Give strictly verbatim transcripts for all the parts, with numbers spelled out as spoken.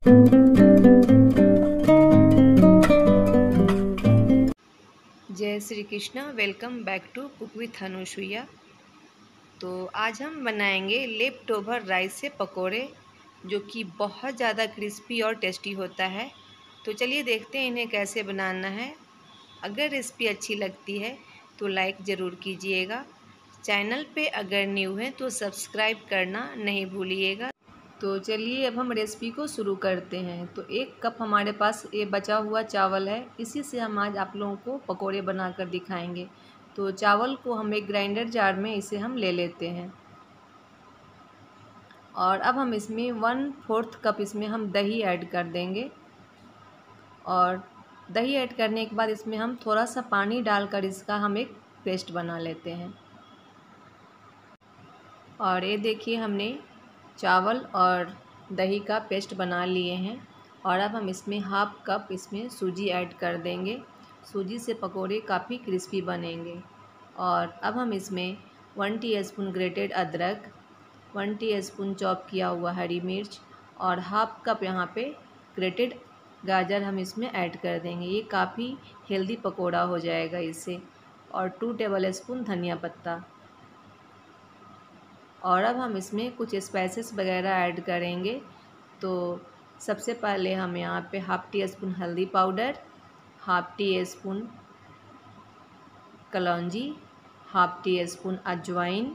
जय Shri Krishna. Welcome back to cook with Anusuya. तो आज हम बनाएंगे लेफ्ट ओवर राइस से पकोड़े, जो कि बहुत ज़्यादा क्रिस्पी और टेस्टी होता है। तो चलिए देखते हैं इन्हें कैसे बनाना है। अगर रेसिपी अच्छी लगती है तो लाइक ज़रूर कीजिएगा। चैनल पे अगर न्यू है तो सब्सक्राइब करना नहीं भूलिएगा। तो चलिए अब हम रेसिपी को शुरू करते हैं। तो एक कप हमारे पास ये बचा हुआ चावल है, इसी से हम आज आप लोगों को पकोड़े बनाकर दिखाएंगे। तो चावल को हम एक ग्राइंडर जार में इसे हम ले लेते हैं और अब हम इसमें वन फोर्थ कप इसमें हम दही ऐड कर देंगे। और दही ऐड करने के बाद इसमें हम थोड़ा सा पानी डालकर इसका हम एक पेस्ट बना लेते हैं। और ये देखिए हमने चावल और दही का पेस्ट बना लिए हैं। और अब हम इसमें हाफ कप इसमें सूजी ऐड कर देंगे। सूजी से पकोड़े काफ़ी क्रिस्पी बनेंगे। और अब हम इसमें वन टीस्पून ग्रेटेड अदरक, वन टीस्पून चॉप किया हुआ हरी मिर्च और हाफ कप यहाँ पे ग्रेटेड गाजर हम इसमें ऐड कर देंगे। ये काफ़ी हेल्दी पकोड़ा हो जाएगा इससे। और टू टेबल स्पून धनिया पत्ता। और अब हम इसमें कुछ स्पाइसेस वगैरह ऐड करेंगे। तो सबसे पहले हम यहाँ पे हाफ़ टी स्पून हल्दी पाउडर, हाफ़ टी स्पून कलौंजी, हाफ़ टी स्पून अजवाइन,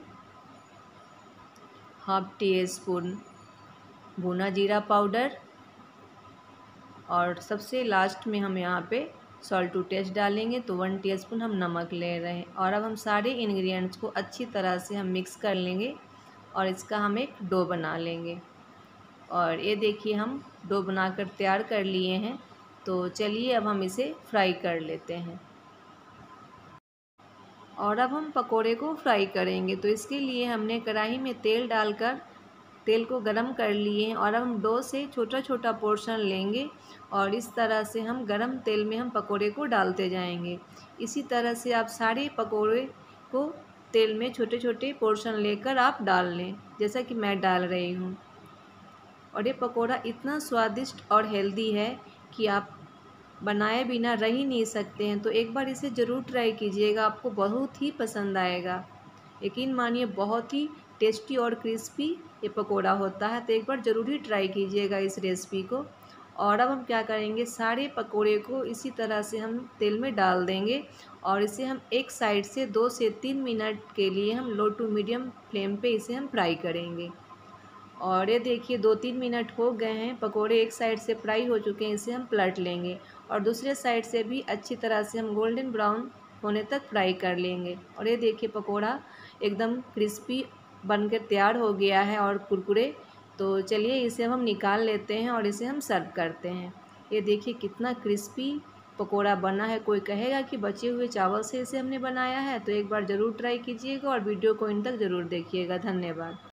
हाफ़ टी स्पून भुना जीरा पाउडर और सबसे लास्ट में हम यहाँ पे सॉल्ट टू टेस्ट डालेंगे। तो वन टीस्पून हम नमक ले रहे हैं। और अब हम सारे इंग्रेडिएंट्स को अच्छी तरह से हम मिक्स कर लेंगे और इसका हम एक डो बना लेंगे। और ये देखिए हम डो बनाकर तैयार कर लिए हैं। तो चलिए अब हम इसे फ्राई कर लेते हैं। और अब हम पकोड़े को फ्राई करेंगे। तो इसके लिए हमने कढ़ाई में तेल डालकर तेल को गरम कर लिए हैं। और अब हम डो से छोटा छोटा पोर्शन लेंगे और इस तरह से हम गरम तेल में हम पकोड़े को डालते जाएंगे। इसी तरह से आप सारे पकोड़े को तेल में छोटे छोटे पोर्शन लेकर आप डाल लें, जैसा कि मैं डाल रही हूँ। और ये पकोड़ा इतना स्वादिष्ट और हेल्दी है कि आप बनाए बिना रह ही नहीं सकते हैं। तो एक बार इसे ज़रूर ट्राई कीजिएगा, आपको बहुत ही पसंद आएगा। यकीन मानिए बहुत ही टेस्टी और क्रिस्पी ये पकोड़ा होता है। तो एक बार ज़रूर ही ट्राई कीजिएगा इस रेसिपी को। और अब हम क्या करेंगे, सारे पकोड़े को इसी तरह से हम तेल में डाल देंगे और इसे हम एक साइड से दो से तीन मिनट के लिए हम लो टू मीडियम फ्लेम पे इसे हम फ्राई करेंगे। और ये देखिए दो तीन मिनट हो गए हैं, पकोड़े एक साइड से फ्राई हो चुके हैं। इसे हम पलट लेंगे और दूसरे साइड से भी अच्छी तरह से हम गोल्डन ब्राउन होने तक फ्राई कर लेंगे। और ये देखिए पकोड़ा एकदम क्रिस्पी बनकर तैयार हो गया है और कुरकुरे। तो चलिए इसे हम निकाल लेते हैं और इसे हम सर्व करते हैं। ये देखिए कितना क्रिस्पी पकोड़ा बना है। कोई कहेगा कि बचे हुए चावल से इसे हमने बनाया है। तो एक बार ज़रूर ट्राई कीजिएगा और वीडियो को इन तक ज़रूर देखिएगा। धन्यवाद।